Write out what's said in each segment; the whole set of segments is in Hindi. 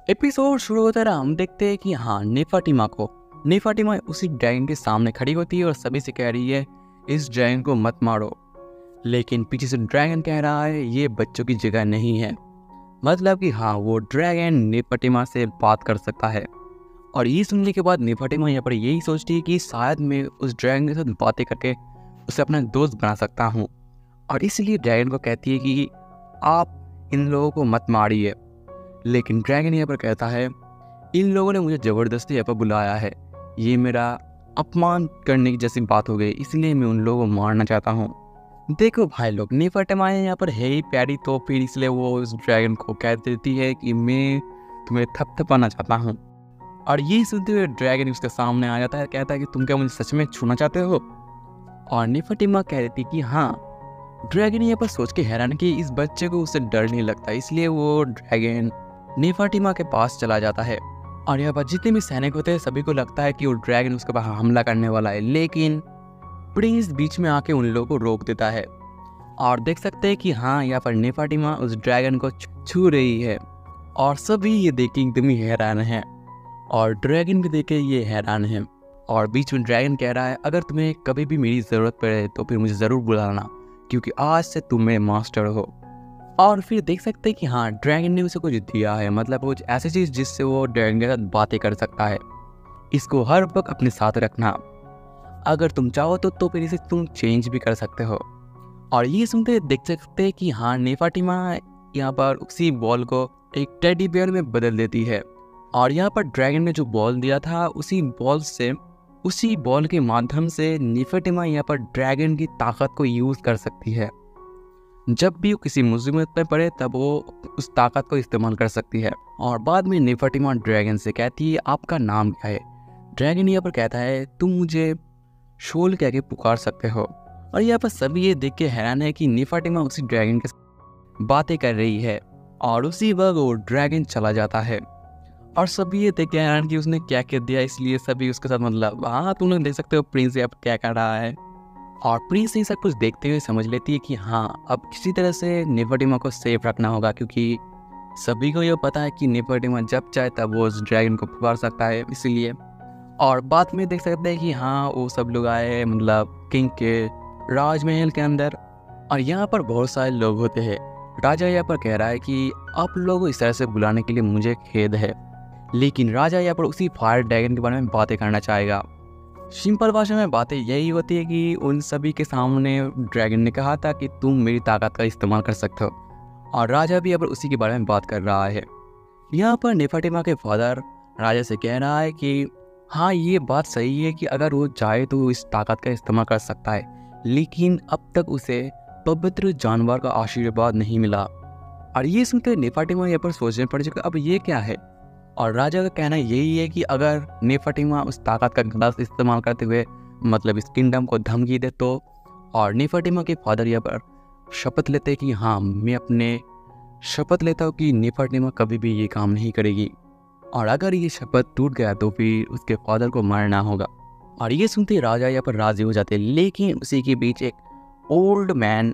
एपिसोड शुरू होता रहा, हम देखते हैं कि हाँ नेफाटिमा उसी ड्रैगन के सामने खड़ी होती है और सभी से कह रही है इस ड्रैगन को मत मारो। लेकिन पीछे से ड्रैगन कह रहा है ये बच्चों की जगह नहीं है। मतलब कि हाँ, वो ड्रैगन नेफाटिमा से बात कर सकता है। और ये सुनने के बाद नेफाटिमा यहाँ पर यही सोचती है कि शायद मैं उस ड्रैगन के साथ बातें करके उसे अपना दोस्त बना सकता हूँ। और इसलिए ड्रैगन को कहती है कि आप इन लोगों को मत मारिए। लेकिन ड्रैगन यहाँ पर कहता है इन लोगों ने मुझे ज़बरदस्ती यहाँ पर बुलाया है, ये मेरा अपमान करने की जैसी बात हो गई, इसलिए मैं उन लोगों को मारना चाहता हूँ। देखो भाई लोग, नेफाटिमा यहाँ पर है ही प्यारी, तो फिर इसलिए वो उस ड्रैगन को कह देती है कि मैं तुम्हें थपथपाना चाहता हूँ। और ये सुनते हुए ड्रैगन उसके सामने आ जाता है, कहता है कि तुम क्या मुझे सच में छूना चाहते हो। और नेफाटिमा कह देती कि हाँ। ड्रैगन यहाँ पर सोच के हैरान कि इस बच्चे को उससे डर नहीं लगता, इसलिए वो ड्रैगन नेफाटिमा के पास चला जाता है। और यहाँ पर जितने भी सैनिक होते हैं सभी को लगता है कि वो ड्रैगन उसके पास हमला करने वाला है, लेकिन प्रिंस बीच में आके उन लोगों को रोक देता है। और देख सकते हैं कि हाँ, यहाँ पर नेफाटिमा उस ड्रैगन को छू रही है और सभी ये देख के एकदम ही हैरान है। और ड्रैगन भी देख के ये हैरान है। और बीच में ड्रैगन कह रहा है अगर तुम्हें कभी भी मेरी ज़रूरत पड़े तो फिर मुझे ज़रूर बुलाना, क्योंकि आज से तुम मेरे मास्टर हो। और फिर देख सकते हैं कि हाँ, ड्रैगन ने उसे कुछ दिया है, मतलब कुछ ऐसी चीज़ जिससे वो ड्रैगन के साथ बातें कर सकता है। इसको हर वक्त अपने साथ रखना, अगर तुम चाहो तो फिर इसे तुम चेंज भी कर सकते हो। और ये सुनते देख सकते हैं कि हाँ, नेफाटिमा यहाँ पर उसी बॉल को एक टेडी बेयर में बदल देती है। और यहाँ पर ड्रैगन ने जो बॉल दिया था उसी बॉल के माध्यम से नेफाटिमा यहाँ पर ड्रैगन की ताकत को यूज़ कर सकती है। जब भी वो किसी मुसीबत में पड़े तब वो उस ताकत को इस्तेमाल कर सकती है। और बाद में नेफाटिमा ड्रैगन से कहती है आपका नाम क्या है। ड्रैगन यहाँ पर कहता है तुम मुझे शोल कह के पुकार सकते हो। और यहाँ पर सभी ये देख के हैरान है कि नेफाटिमा उसी ड्रैगन के साथ बातें कर रही है। और उसी वक्त वो ड्रैगन चला जाता है। और सभी ये देख के हैरान कि उसने क्या कह दिया, इसलिए सभी उसके साथ मतलब हाँ, तुम लोग देख सकते हो प्रिंस यहाँ पर क्या कर रहा है। और प्रिंस ये सब कुछ देखते हुए समझ लेती है कि हाँ, अब किसी तरह से नेफाटिमा को सेफ रखना होगा, क्योंकि सभी को ये पता है कि नेफाटिमा जब चाहे तब वो उस ड्रैगन को पुकार सकता है, इसीलिए। और बाद में देख सकते हैं कि हाँ, वो सब लोग आए मतलब किंग के राजमहल के अंदर। और यहाँ पर बहुत सारे लोग होते हैं। राजा यहाँ पर कह रहा है कि आप लोगों को इस तरह से बुलाने के लिए मुझे खेद है, लेकिन राजा यहाँ पर उसी फायर ड्रैगन के बारे में बातें करना चाहेगा। सिंपल भाषा में बातें यही होती है कि उन सभी के सामने ड्रैगन ने कहा था कि तुम मेरी ताकत का इस्तेमाल कर सकते हो। और राजा भी अब उसी के बारे में बात कर रहा है। यहाँ पर नेफाटिमा के फादर राजा से कह रहा है कि हाँ, ये बात सही है कि अगर वो चाहे तो वो इस ताकत का इस्तेमाल कर सकता है, लेकिन अब तक उसे पवित्र जानवर का आशीर्वाद नहीं मिला। और ये सुनकर नेफाटिमा यहाँ पर सोचने पड़ चुका अब ये क्या है। और राजा का कहना यही है कि अगर नेफाटिमा उस ताकत का गलत इस्तेमाल करते हुए मतलब इस किंगडम को धमकी दे तो। और नेफाटिमा के फादर यहाँ पर शपथ लेते कि हाँ, मैं अपने शपथ लेता हूँ कि नेफाटिमा कभी भी ये काम नहीं करेगी। और अगर ये शपथ टूट गया तो फिर उसके फादर को मारना होगा। और ये सुनते ही राजा यहाँ पर राजी हो जाते, लेकिन उसी के बीच एक ओल्ड मैन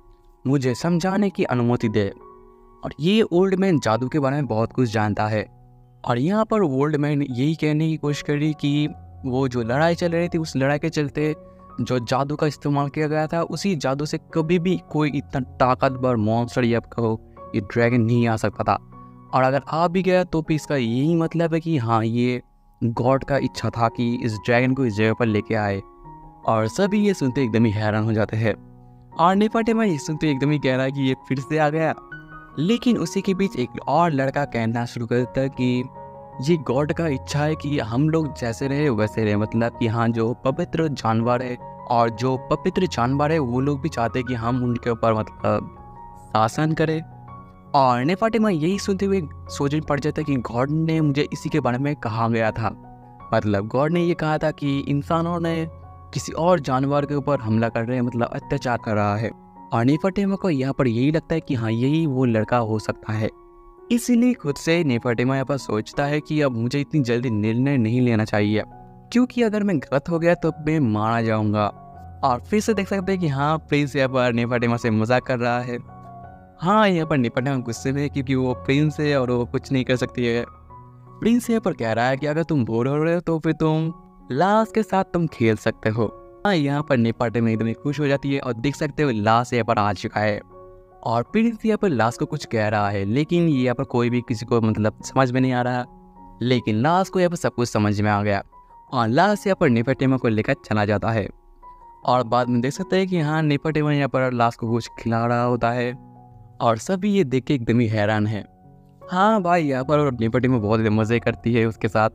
मुझे समझाने की अनुमति दे। और ये ओल्ड मैन जादू के बारे में बहुत कुछ जानता है। और यहाँ पर ओल्ड मैन यही कहने की कोशिश कर रही कि वो जो लड़ाई चल रही थी, उस लड़ाई के चलते जो जादू का इस्तेमाल किया गया था, उसी जादू से कभी भी कोई इतना ताकतवर मॉन्स्टर या कहो ये ड्रैगन नहीं आ सकता था। और अगर आ भी गया तो भी इसका यही मतलब है कि हाँ, ये गॉड का इच्छा था कि इस ड्रैगन को इस जगह पर लेके आए। और सभी ये सुनते एकदम ही हैरान हो जाते हैं। और नेफाटिमा ये सुनते एकदम ही कह रहा है कि ये फिर से आ गया। लेकिन उसी के बीच एक और लड़का कहना शुरू कर देता है कि ये गॉड का इच्छा है कि हम लोग जैसे रहे वैसे रहे, मतलब कि हाँ, जो पवित्र जानवर है और जो पवित्र जानवर है वो लोग भी चाहते हैं कि हम उनके ऊपर मतलब शासन करें। और नेफाटिमा यही सुनते हुए सोचने पड़ जाता है कि गॉड ने मुझे इसी के बारे में कहा गया था, मतलब गॉड ने ये कहा था कि इंसानों ने किसी और जानवर के ऊपर हमला कर रहे हैं, मतलब अत्याचार कर रहा है। और नेफाटिमा को यहाँ पर यही लगता है कि हाँ, यही वो लड़का हो सकता है। इसीलिए खुद से नेफाटिमा यहाँ पर सोचता है कि अब मुझे इतनी जल्दी निर्णय नहीं लेना चाहिए, क्योंकि अगर मैं गलत हो गया तो मैं मारा जाऊंगा। और फिर से देख सकते हैं कि हाँ, प्रिंस यहाँ पर नेफाटिमा से मजाक कर रहा है। हाँ, यहाँ पर नेफाटिमा गुस्से में है क्योंकि वो प्रिंस है और वो कुछ नहीं कर सकती है। प्रिंस यहाँ पर कह रहा है कि अगर तुम बोर हो रहे हो तो फिर तुम लास के साथ तुम खेल सकते हो। हाँ, यहाँ पर नेफार्टिमा एकदम खुश हो जाती है और देख सकते हो लास यहाँ पर आ चुका है और प्रिंस यहाँ पर लास को कुछ कह रहा है, लेकिन यहाँ पर कोई भी किसी को मतलब समझ में नहीं आ रहा। लेकिन लास को यहाँ पर सब कुछ समझ में आ गया और लास यहाँ पर नेफार्टिमा को लेकर चला जाता है। और बाद में देख सकते हैं कि हाँ, नेफार्टिमा यहाँ पर लास को कुछ खिला रहा होता है और सभी ये देख के एकदम ही हैरान है। हाँ भाई, यहाँ पर नेफार्टिमा बहुत मज़े करती है उसके साथ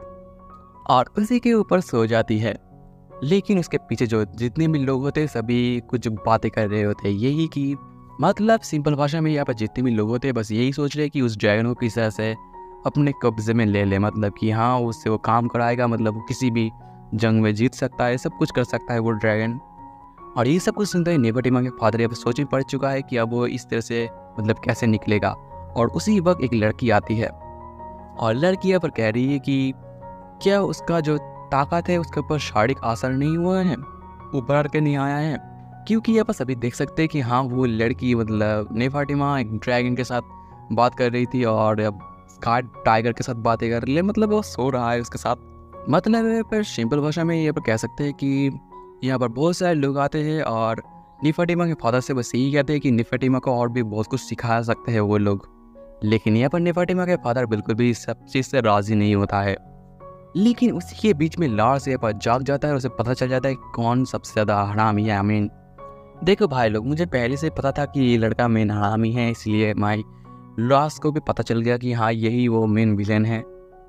और उसी के ऊपर सो जाती है। लेकिन उसके पीछे जो जितने भी लोग होते सभी कुछ बातें कर रहे होते, यही कि मतलब सिंपल भाषा में यहाँ पर जितने भी लोग होते बस यही सोच रहे कि उस ड्रैगन को किस तरह से अपने कब्जे में ले ले, मतलब कि हाँ उससे वो काम कराएगा, मतलब वो किसी भी जंग में जीत सकता है, सब कुछ कर सकता है वो ड्रैगन। और ये सब कुछ सुनते ही नेफार्टिमा के फादर अब सोच में पड़ चुका है कि अब वो इस तरह से मतलब कैसे निकलेगा। और उसी वक्त एक लड़की आती है और लड़की यहाँ पर कह रही है कि क्या उसका जो ताकत है उसके ऊपर शारीरिक असर नहीं हुआ है, उभर के नहीं आया है। क्योंकि यहाँ पर सभी देख सकते हैं कि हाँ, वो लड़की मतलब नेफार्टिमा एक ड्रैगन के साथ बात कर रही थी और अब स्काई टाइगर के साथ बातें कर रही है, मतलब वो सो रहा है उसके साथ। मतलब पर सिंपल भाषा में यहाँ पर कह सकते हैं कि यहाँ पर बहुत सारे लोग आते हैं और नेफार्टिमा के फादर से बस यही कहते हैं कि नेफार्टिमा को और भी बहुत कुछ सिखा सकते हैं वो लोग। लेकिन यहाँ पर नेफार्टिमा के फादर बिल्कुल भी सब चीज़ से राज़ी नहीं होता है। लेकिन उसी के बीच में लार्स यहाँ पर जाग जाता है और उसे पता चल जाता है कौन सबसे ज़्यादा हरामी है। आमीन, देखो भाई लोग, मुझे पहले से पता था कि ये लड़का मेन हरामी है, इसलिए माई लार्स को भी पता चल गया कि हाँ यही वो मेन विलेन है।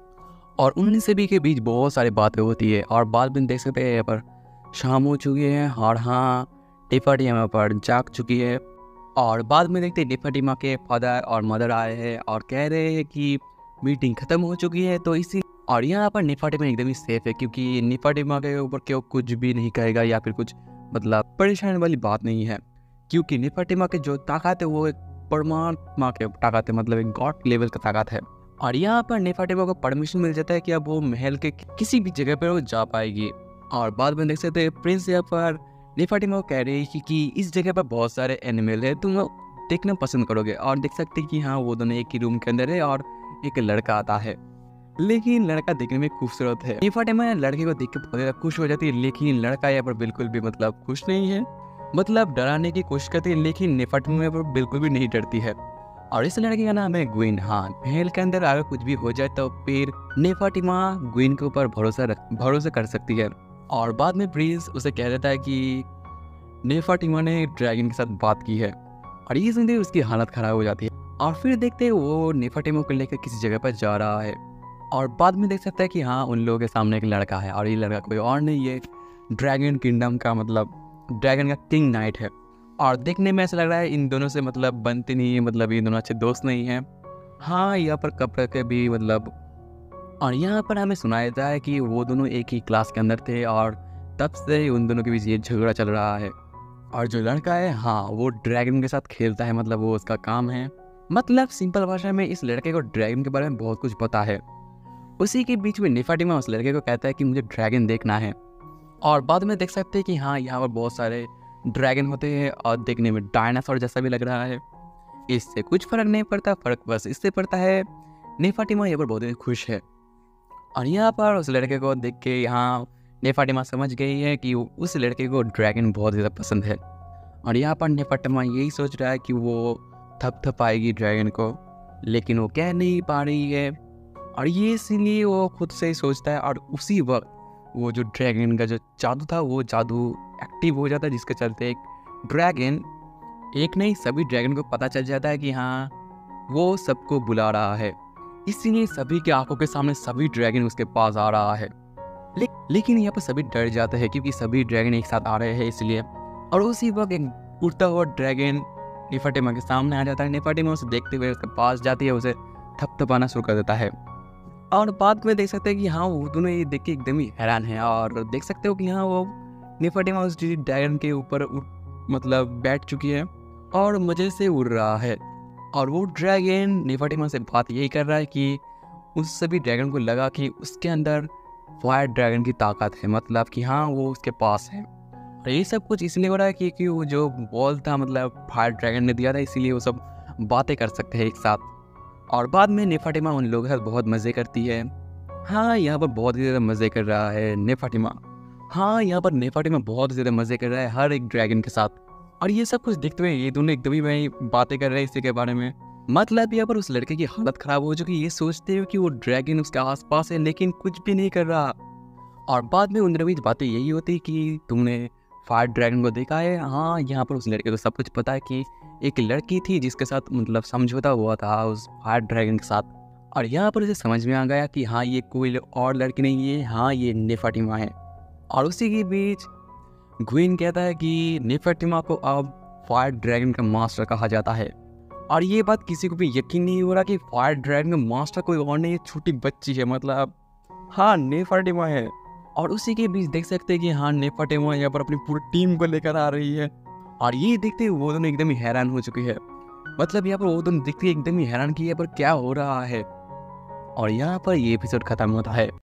और उन सभी के बीच बहुत सारी बातें होती है और बाद में देख सकते हैं यहाँ पर शाम हो चुकी है और हाँ, नेफार्टिमा यहाँ पर जाग चुकी है। और बाद में देखते हैं नेफार्टिमा के फादर और मदर आए हैं और कह रहे हैं कि मीटिंग ख़त्म हो चुकी है, तो इसी और यहाँ पर नेफार्टिमा एकदम ही सेफ है क्योंकि नेफार्टिमा के ऊपर क्यों कुछ भी नहीं कहेगा या फिर कुछ मतलब परेशान वाली बात नहीं है। क्योंकि नेफार्टिमा के जो ताकत है वो एक परमात्मा के ताकत है, मतलब एक गॉड लेवल का ताकत है। और यहाँ पर नेफार्टिमा को परमिशन मिल जाता है कि अब वो महल के किसी भी जगह पर वो जा पाएगी। और बाद में देख सकते हैं प्रिंस यहाँ पर नेफार्टिमा को कह रही है कि इस जगह पर बहुत सारे एनिमल है, तुम देखना पसंद करोगे। और देख सकते हैं कि हाँ, वो दोनों एक ही रूम के अंदर है और एक लड़का आता है, लेकिन लड़का देखने में खूबसूरत है। नेफार्टिमा लड़के को देख के बहुत ज़्यादा खुश हो जाती है, लेकिन लड़का यहाँ पर बिल्कुल भी मतलब खुश नहीं है, मतलब डराने की कोशिश करती है, लेकिन नेफार्टिमा यहाँ पर बिल्कुल भी नहीं डरती है। और इस लड़के का नाम है ग्विन। हाँ, महल के अंदर अगर कुछ भी हो जाए तो फिर नेफार्टिमा ग्विन के ऊपर भरोसा कर सकती है। और बाद में प्रिंस उसे कह देता है कि नेफार्टिमा ने ड्रैगन के साथ बात की है और ये सुनते उसकी हालत ख़राब हो जाती है। और फिर देखते हैं वो नेफार्टिमा को लेकर किसी जगह पर जा रहा है और बाद में देख सकता है कि हाँ, उन लोगों के सामने एक लड़का है और ये लड़का कोई और नहीं है, ड्रैगन किंगडम का मतलब ड्रैगन का किंग नाइट है। और देखने में ऐसा लग रहा है इन दोनों से मतलब बनती नहीं है, मतलब ये दोनों अच्छे दोस्त नहीं हैं। हाँ, यहाँ पर कपड़े के भी मतलब और यहाँ पर हमें सुनाया जाता है कि वो दोनों एक ही क्लास के अंदर थे और तब से उन दोनों के बीच ये झगड़ा चल रहा है। और जो लड़का है हाँ, वो ड्रैगन के साथ खेलता है, मतलब वो उसका काम है। मतलब सिंपल भाषा में इस लड़के को ड्रैगन के बारे में बहुत कुछ पता है। उसी के बीच में नेफार्टिमा उस लड़के को कहता है कि मुझे ड्रैगन देखना है। और बाद में देख सकते हैं कि हाँ, यहाँ पर बहुत सारे ड्रैगन होते हैं और देखने में डायनासोर जैसा भी लग रहा है। इससे कुछ फ़र्क नहीं पड़ता, फ़र्क बस इससे पड़ता है नेफार्टिमा यहाँ पर बहुत ही खुश है। और यहाँ पर उस लड़के को देख के यहाँ नेफार्टिमा समझ गई है कि उस लड़के को ड्रैगन बहुत ज़्यादा पसंद है। और यहाँ पर नेफार्टिमा यही सोच रहा है कि वो थपथपाएगी ड्रैगन को, लेकिन वो कह नहीं पा रही है और ये इसीलिए वो खुद से ही सोचता है। और उसी वक्त वो जो ड्रैगन का जो जादू था वो जादू एक्टिव हो जाता है, जिसके चलते एक ड्रैगन, एक नहीं सभी ड्रैगन को पता चल जाता है कि हाँ, वो सबको बुला रहा है। इसीलिए सभी की आंखों के सामने सभी ड्रैगन उसके पास आ रहा है। लेकिन यहाँ पर सभी डर जाते हैं क्योंकि सभी ड्रैगन एक साथ आ रहे हैं इसलिए। और उसी वक्त एक उड़ता हुआ ड्रैगन नेफार्टिमा के सामने आ जाता है। नेफार्टिमा उसे देखते हुए उसके पास जाती है, उसे थपथपाना शुरू कर देता है। और बाद में देख सकते हैं कि हाँ, वो दोनों ये देख के एकदम ही हैरान है। और देख सकते हो कि हाँ, वो नेफार्टिमा उस ड्रैगन के ऊपर मतलब बैठ चुकी है और मज़े से उड़ रहा है। और वो ड्रैगन नेफार्टिमा से बात यही कर रहा है कि उस सभी ड्रैगन को लगा कि उसके अंदर फायर ड्रैगन की ताकत है, मतलब कि हाँ, वो उसके पास है। और ये सब कुछ इसलिए हो रहा है क्योंकि वो जो बॉल था मतलब फायर ड्रैगन ने दिया था, इसीलिए वो सब बातें कर सकते हैं एक साथ। और बाद में नेफार्टिमा उन लोगों के साथ बहुत मज़े करती है हाँ, यहाँ पर बहुत ही ज़्यादा मज़े कर रहा है नेफाटिमा। हाँ, यहाँ पर नेफाटिमा बहुत ज़्यादा मज़े कर रहा है हर एक ड्रैगन के साथ। और ये सब कुछ देखते हुए ये दोनों एकदम ही वही बातें कर रहे हैं इसी के बारे में। मतलब यहाँ पर उस लड़के की हालत ख़राब हो चुकी है, ये सोचते हुए कि वो ड्रैगन उसके आस-पास है लेकिन कुछ भी नहीं कर रहा। और बाद में उन दोनों की बातें यही होती कि तुमने फायर ड्रैगन को देखा है? हाँ, यहाँ पर उस लड़के को सब कुछ पता है कि एक लड़की थी जिसके साथ मतलब समझौता हुआ था उस फायर ड्रैगन के साथ। और यहाँ पर उसे समझ में आ गया कि हाँ, ये कोई और लड़की नहीं है, हाँ, ये नेफाटिमा है। और उसी के बीच ग्वीन कहता है कि नेफाटिमा को अब फायर ड्रैगन का मास्टर कहा जाता है। और ये बात किसी को भी यकीन नहीं हो रहा कि फायर ड्रैगन का मास्टर कोई और नहीं, छोटी बच्ची है, मतलब हाँ, नेफाटिमा है। और उसी के बीच देख सकते हैं कि हाँ, नेफाटिमा यहाँ पर अपनी पूरी टीम को लेकर आ रही है। और ये देखते हुए वो दोनों एकदम ही हैरान हो चुके हैं। मतलब यहाँ पर वो दोनों देखते एकदम ही हैरान कि यहाँ पर क्या हो रहा है। और यहाँ पर ये एपिसोड खत्म होता है।